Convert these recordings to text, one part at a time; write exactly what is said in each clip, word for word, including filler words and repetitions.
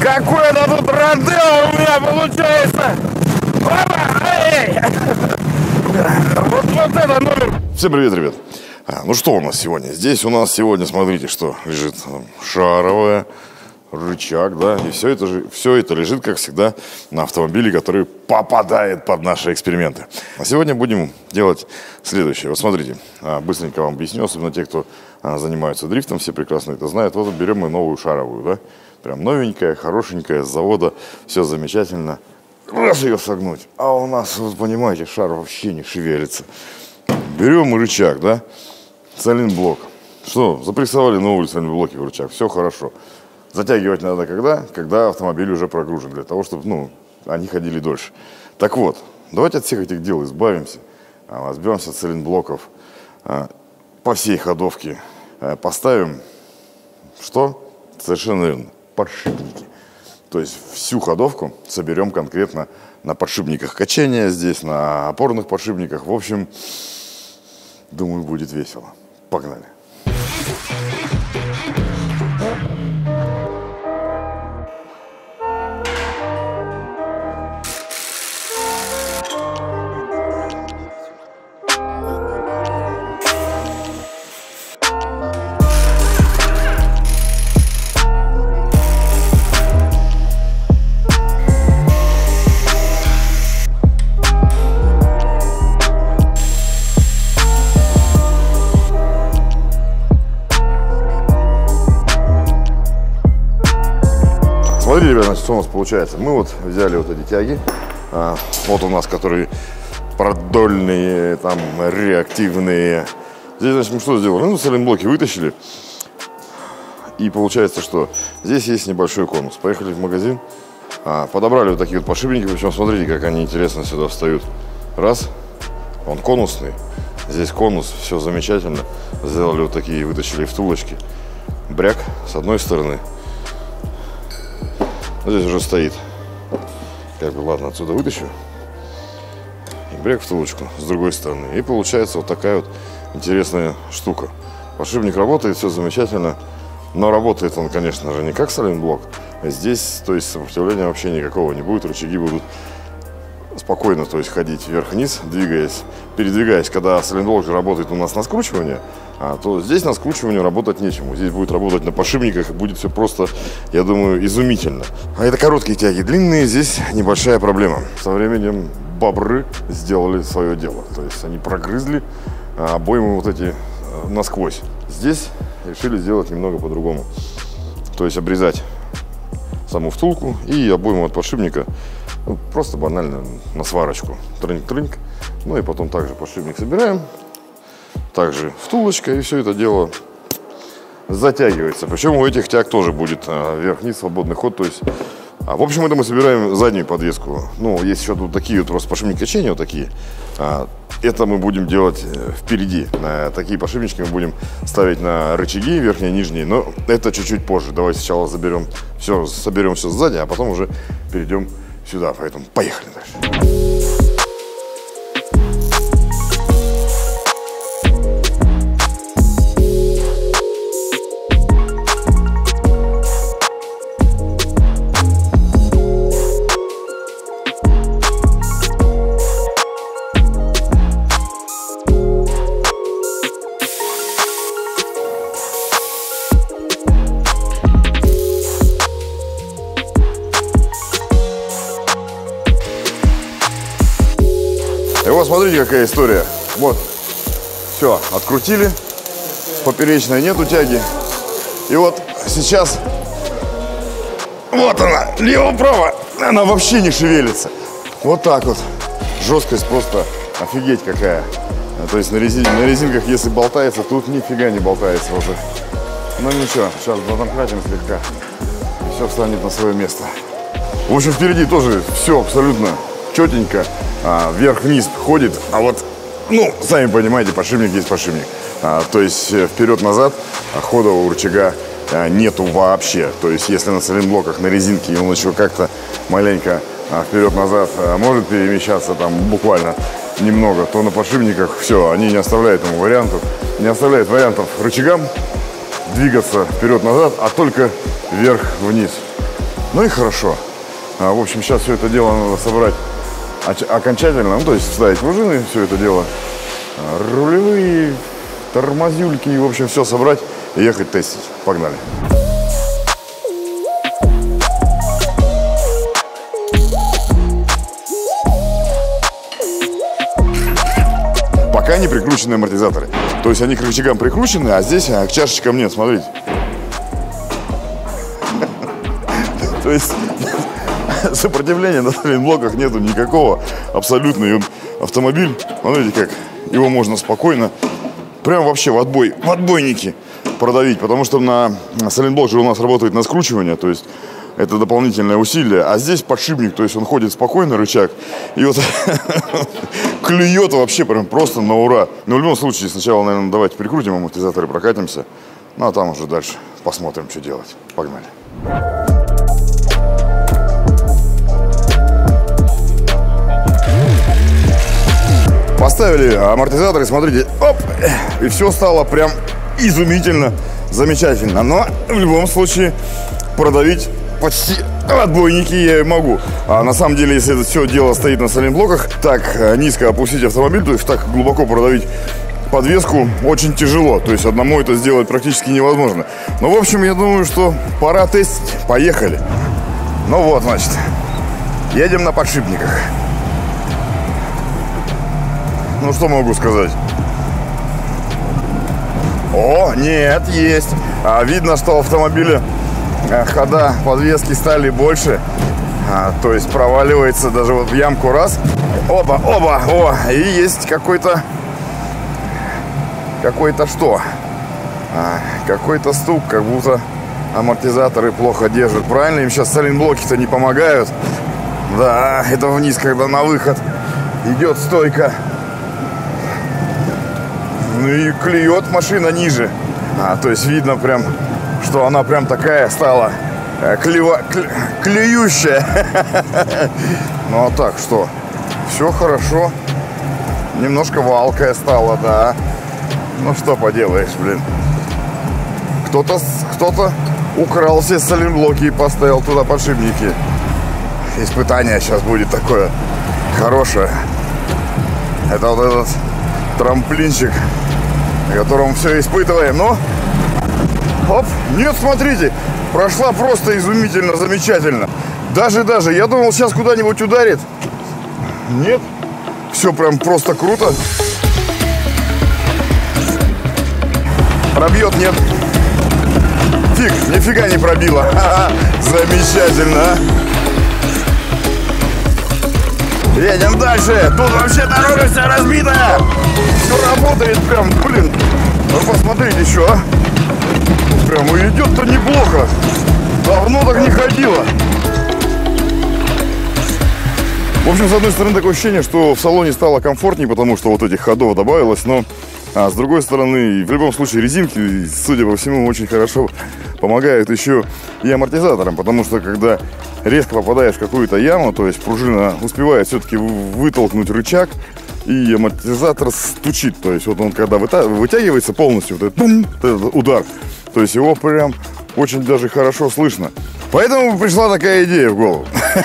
Какой-то тут родео у меня получается! Опа! Эй! Вот, вот это номер! Всем привет, ребят! А, ну что у нас сегодня? Здесь у нас сегодня, смотрите, что лежит шаровая, рычаг, да, и все это, же, все это лежит, как всегда, на автомобиле, который попадает под наши эксперименты. А сегодня будем делать следующее. Вот смотрите, быстренько вам объясню, особенно те, кто занимаются дрифтом, все прекрасно это знают. Вот берем мы новую шаровую, да, прям новенькая, хорошенькая, с завода, все замечательно. Раз ее согнуть, а у нас, вот понимаете, шар вообще не шевелится. Берем рычаг, да, сайлентблок. Что, запрессовали новые сайлентблоки в рычаг, все хорошо. Затягивать надо когда? Когда автомобиль уже прогружен, для того, чтобы, ну, они ходили дольше. Так вот, давайте от всех этих дел избавимся. Разберемся от сайлентблоков по всей ходовке. Поставим, что? Совершенно верно, подшипники. То есть всю ходовку соберем конкретно на подшипниках качения здесь, на опорных подшипниках. В общем, думаю, будет весело. Погнали. Смотрите, ребята, значит, что у нас получается. Мы вот взяли вот эти тяги. А, вот у нас, которые продольные, там, реактивные. Здесь, значит, мы что сделали? Ну, сайлентблоки вытащили. И получается, что здесь есть небольшой конус. Поехали в магазин, а, подобрали вот такие вот подшипники. Причем, смотрите, как они интересно сюда встают. Раз, он конусный. Здесь конус, все замечательно. Сделали вот такие, вытащили втулочки. Бряк с одной стороны. Здесь уже стоит. Как бы, ладно, отсюда вытащу. И бряк втулочку с другой стороны. И получается вот такая вот интересная штука. Подшипник работает, все замечательно. Но работает он, конечно же, не как сайлентблок. Здесь, то есть, сопротивления вообще никакого не будет. Рычаги будут спокойно, то есть, ходить вверх-вниз, двигаясь, передвигаясь. Когда сайлентблок же работает у нас на скручивание, а, то здесь на скручивании работать нечему. Здесь будет работать на подшипниках, и будет все просто, я думаю, изумительно. А это короткие тяги, длинные, здесь небольшая проблема. Со временем бобры сделали свое дело. То есть они прогрызли а, обоймы вот эти а, насквозь. Здесь решили сделать немного по-другому. То есть обрезать саму втулку и обойму от подшипника, ну, просто банально на сварочку. Трыньк-трыньк. Ну и потом также подшипник собираем. Также втулочка, и все это дело затягивается. Причем у этих тяг тоже будет а, вверх-вниз свободный ход. То есть, а, в общем, это мы собираем заднюю подвеску. Ну, есть еще тут такие вот просто подшипники качения, вот такие. А, это мы будем делать впереди. На такие подшипнички мы будем ставить на рычаги верхние и нижние. Но это чуть-чуть позже. Давайте сначала заберем все, соберем все сзади, а потом уже перейдем сюда. Поэтому поехали дальше. И вот смотрите, какая история. Вот, все, открутили, поперечной нету тяги. И вот сейчас, вот она, лево-право, она вообще не шевелится. Вот так вот, жесткость просто офигеть какая. То есть на, резин, на резинках, если болтается, тут нифига не болтается уже. Ну ничего, сейчас подомкратим слегка, и все встанет на свое место. В общем, впереди тоже все абсолютно четенько. А, вверх-вниз ходит, а вот, ну, сами понимаете, подшипник есть подшипник. А, то есть вперед-назад хода у рычага а, нету вообще. То есть если на сайлентблоках, на резинке он еще как-то маленько а, вперед-назад а, может перемещаться там буквально немного, то на подшипниках все, они не оставляют ему вариантов, не оставляют вариантов рычагам двигаться вперед-назад, а только вверх-вниз. Ну и хорошо. А, в общем, сейчас все это дело надо собрать окончательно, ну, то есть вставить пружины, все это дело, рулевые, тормозюльки, и, в общем, все собрать и ехать тестить. Погнали. Пока не прикручены амортизаторы. То есть они к рычагам прикручены, а здесь а к чашечкам нет, смотрите. То есть сопротивления на сайлентблоках нету никакого абсолютно. И автомобиль, смотрите как, его можно спокойно, прям вообще в отбой, в отбойнике продавить. Потому что на сайлентблок же у нас работает на скручивание, то есть это дополнительное усилие. А здесь подшипник, то есть он ходит спокойно, рычаг. И вот клюет вообще прям просто на ура. Но в любом случае, сначала, наверное, давайте прикрутим амортизаторы, прокатимся. Ну а там уже дальше посмотрим, что делать. Погнали. Поставили амортизаторы, смотрите, оп, и все стало прям изумительно, замечательно. Но в любом случае продавить почти отбойники я могу. А на самом деле, если это все дело стоит на сайлентблоках, так низко опустить автомобиль, то есть так глубоко продавить подвеску очень тяжело. То есть одному это сделать практически невозможно. Ну, в общем, я думаю, что пора тестить. Поехали. Ну вот, значит, едем на подшипниках. Ну, что могу сказать? О, нет, есть. А, видно, что у автомобиля хода подвески стали больше. А, то есть проваливается даже вот в ямку раз. Оба, оба, о, и есть какой-то... Какой-то что? А, какой-то стук, как будто амортизаторы плохо держат. Правильно? Им сейчас сайлентблоки-то не помогают. Да, это вниз, когда на выход идет стойка. Ну и клюет машина ниже. А, то есть видно прям, что она прям такая стала клева, кле, клюющая. Ну а так что? Все хорошо. Немножко валкая стала, да. Ну что поделаешь, блин. Кто-то кто-то украл все сайлентблоки и поставил туда подшипники. Испытание сейчас будет такое хорошее. Это вот этот трамплинчик, на котором все испытываем. Ну, оп, нет, смотрите, прошла просто изумительно, замечательно. Даже-даже, я думал, сейчас куда-нибудь ударит. Нет, все прям просто круто. Пробьет, нет? Фиг, нифига не пробило. Ха-ха, замечательно. Едем дальше. Тут вообще дорога вся разбитая. Все работает прям, блин. Ну посмотрите еще, а. Прям и идет-то неплохо. Давно так не ходило. В общем, с одной стороны, такое ощущение, что в салоне стало комфортнее, потому что вот этих ходов добавилось, но а с другой стороны, в любом случае, резинки, судя по всему, очень хорошо помогают еще и амортизаторам, потому что когда резко попадаешь в какую-то яму, то есть пружина успевает все-таки вытолкнуть рычаг, и амортизатор стучит, то есть вот он когда вытягивается полностью, вот этот, бум, этот удар, то есть его прям очень даже хорошо слышно. Поэтому пришла такая идея в голову.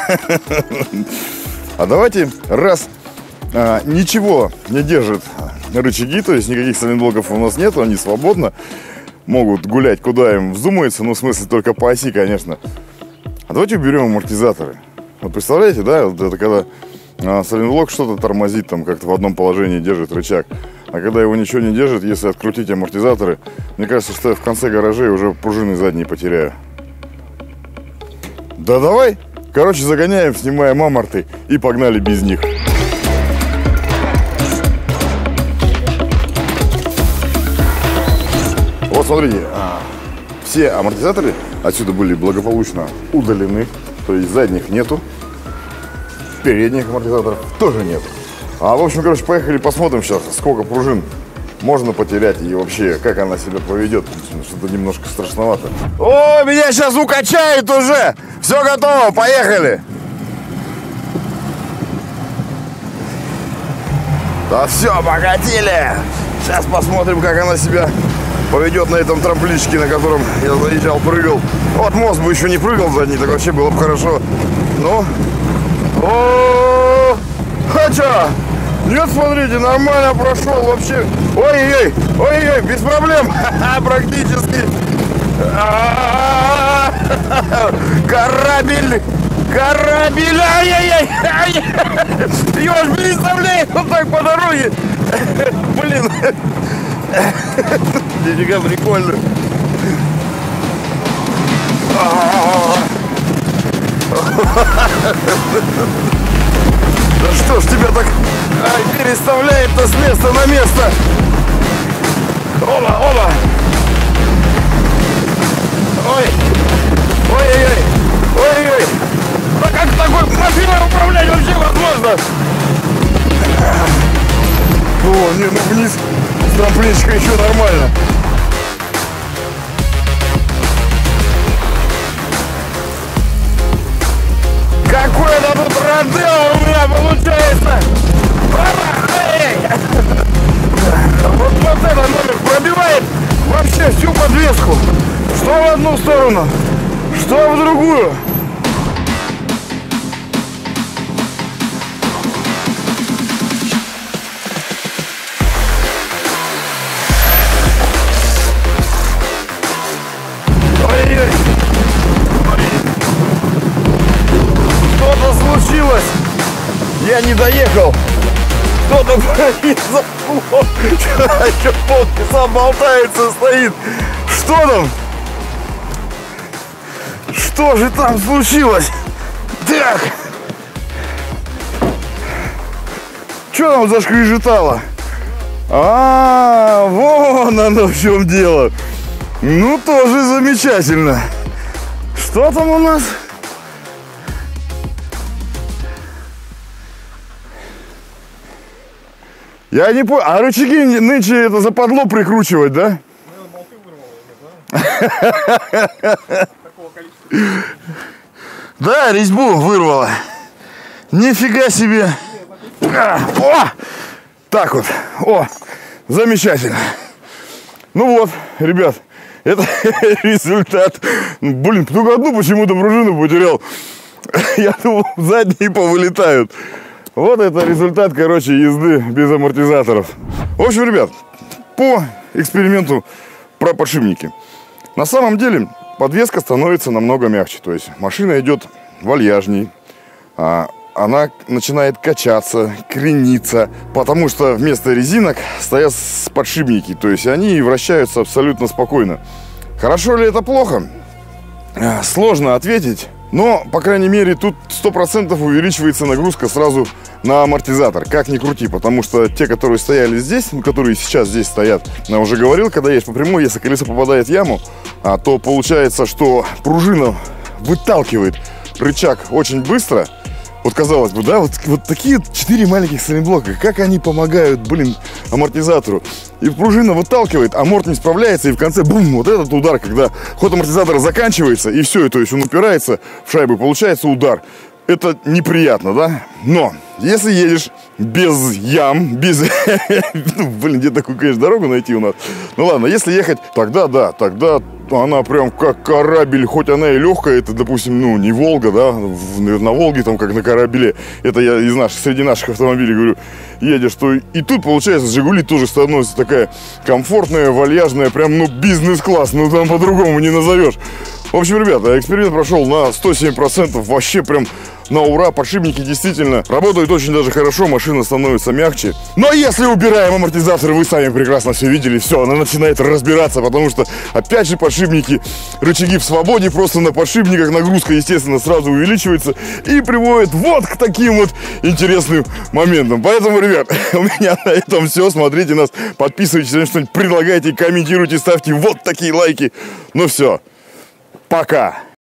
А давайте, раз а, ничего не держит рычаги, то есть никаких сайлентблоков у нас нет, они свободно могут гулять, куда им вздумается, ну, в смысле, только по оси, конечно. А давайте уберем амортизаторы. Вот представляете, да, вот это когда а, сайлентблок что-то тормозит, там как-то в одном положении держит рычаг, а когда его ничего не держит, если открутить амортизаторы, мне кажется, что я в конце гаражей уже пружины задние потеряю. Да давай! Короче, загоняем, снимаем аморты и погнали без них. Вот смотрите, все амортизаторы отсюда были благополучно удалены. То есть задних нету, передних амортизаторов тоже нет. А в общем, короче, поехали посмотрим сейчас, сколько пружин можно потерять и вообще, как она себя поведет. Что-то немножко страшновато. О, меня сейчас укачает уже! Все готово, поехали! Да все, покатили! Сейчас посмотрим, как она себя поведет на этом трамплинчике, на котором я заезжал, прыгал. Вот мост бы еще не прыгал задний, так вообще было бы хорошо. Ну, о, хотя, нет, смотрите, нормально прошел вообще. Ой-ой-ой, ой-ой, без проблем, практически. Корабль, корабль, ай-яй-яй, я аж представляю, вот так по дороге. Блин, нифига прикольно. Да что ж тебя так ай, переставляет-то с места на место? Оба, оба. Ой, ой-ой-ой, ой-ой. Да как такой машиной управлять вообще возможно? О, не, ну вниз с трамплинчика еще нормально. Какой-то тут родео у меня получается. Вот, вот этот номер пробивает вообще всю подвеску. Что в одну сторону, что в другую. Ой-ой-ой. Что-то случилось. Я не доехал. Кто-то пронизал. Еще полчаса болтается, стоит. Что там? Что же там случилось? Так. Что там зашкрежетало? А, вон оно в чем дело. Ну, тоже замечательно. Что там у нас? Я не понял. А рычаги нынче это западло прикручивать, да? Да, резьбу вырвало. Нифига себе. О! Так вот. О! Замечательно. Ну вот, ребят, это результат. Блин, только одну почему-то пружину потерял. Я думал, задние повылетают. Вот это результат, короче, езды без амортизаторов. В общем, ребят, по эксперименту про подшипники. На самом деле подвеска становится намного мягче. То есть машина идет вальяжней, а она начинает качаться, крениться, потому что вместо резинок стоят подшипники. То есть они вращаются абсолютно спокойно. Хорошо ли это плохо? Сложно ответить. Но, по крайней мере, тут сто процентов увеличивается нагрузка сразу на амортизатор. Как ни крути, потому что те, которые стояли здесь, ну, которые сейчас здесь стоят, я уже говорил, когда едешь по прямой, если колесо попадает в яму, а, то получается, что пружина выталкивает рычаг очень быстро. Вот казалось бы, да, вот, вот такие четыре маленьких сайлентблока, как они помогают, блин, амортизатору. И пружина выталкивает, аморт не справляется, и в конце, бум, вот этот удар, когда ход амортизатора заканчивается, и все, то есть он упирается в шайбу, получается удар. Это неприятно, да? Но если едешь без ям, без... Блин, где такую, конечно, дорогу найти у нас? Ну ладно, если ехать, тогда да, тогда она прям как корабль, хоть она и легкая, это, допустим, ну, не Волга, да, на Волге там как на корабле, это я из наших, среди наших автомобилей говорю, едешь, то и тут, получается, Жигули тоже становится такая комфортная, вальяжная, прям, ну, бизнес-класс, ну, там по-другому не назовешь. В общем, ребята, эксперимент прошел на сто семь процентов, вообще прям на ура, подшипники действительно работают очень даже хорошо, машина становится мягче. Но если убираем амортизатор, вы сами прекрасно все видели, все, она начинает разбираться, потому что, опять же, подшипники, рычаги в свободе, просто на подшипниках нагрузка, естественно, сразу увеличивается и приводит вот к таким вот интересным моментам. Поэтому, ребят, у меня на этом все, смотрите нас, подписывайтесь, если что-нибудь предлагайте, комментируйте, ставьте вот такие лайки. Ну все. Пока!